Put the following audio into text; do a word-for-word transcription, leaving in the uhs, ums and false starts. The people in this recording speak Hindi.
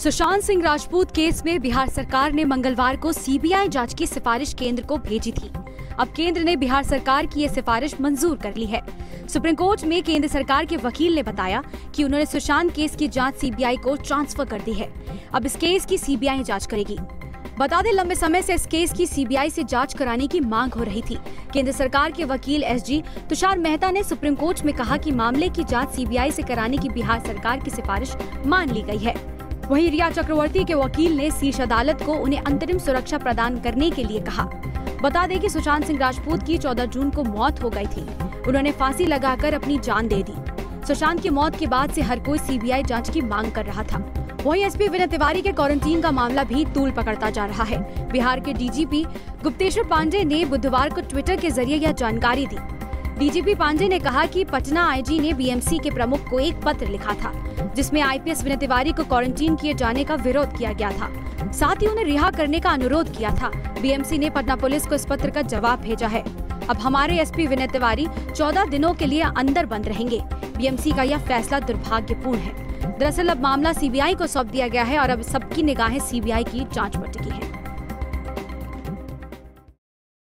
सुशांत सिंह राजपूत केस में बिहार सरकार ने मंगलवार को सीबीआई जांच की सिफारिश केंद्र को भेजी थी। अब केंद्र ने बिहार सरकार की ये सिफारिश मंजूर कर ली है। सुप्रीम कोर्ट में केंद्र सरकार के वकील ने बताया कि उन्होंने सुशांत केस की जांच सीबीआई को ट्रांसफर कर दी है। अब इस केस की सीबीआई जांच करेगी। बता दें, लंबे समय से इस केस की सीबीआई से जांच कराने की मांग हो रही थी। केंद्र सरकार के वकील एसजी तुषार मेहता ने सुप्रीम कोर्ट में कहा कि मामले की जांच सीबीआई से कराने की बिहार सरकार की सिफारिश मान ली गई है। वहीं रिया चक्रवर्ती के वकील ने शीर्ष अदालत को उन्हें अंतरिम सुरक्षा प्रदान करने के लिए कहा। बता दें कि सुशांत सिंह राजपूत की चौदह जून को मौत हो गई थी। उन्होंने फांसी लगाकर अपनी जान दे दी। सुशांत की मौत के बाद से हर कोई सीबीआई जांच की मांग कर रहा था। वहीं एसपी विनय तिवारी के क्वारंटीन का मामला भी तूल पकड़ता जा रहा है। बिहार के डीजीपी गुप्तेश्वर पांडेय ने बुधवार को ट्विटर के जरिए यह जानकारी दी। डीजीपी पांडेय ने कहा कि पटना आईजी ने बीएमसी के प्रमुख को एक पत्र लिखा था, जिसमें आईपीएस विनय तिवारी को क्वारंटीन किए जाने का विरोध किया गया था। साथ ही उन्हें रिहा करने का अनुरोध किया था। बीएमसी ने पटना पुलिस को इस पत्र का जवाब भेजा है। अब हमारे एसपी विनय तिवारी चौदह दिनों के लिए अंदर बंद रहेंगे। बीएमसी का यह फैसला दुर्भाग्यपूर्ण है। दरअसल अब मामला सीबीआई को सौंप दिया गया है और अब सबकी निगाहें सीबीआई की जांच पर टिकी है।